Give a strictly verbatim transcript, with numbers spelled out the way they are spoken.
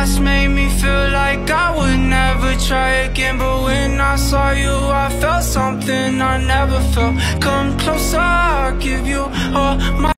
past made me feel like I would never try again. But when I saw you, I felt something I never felt. Come closer, I'll give you all my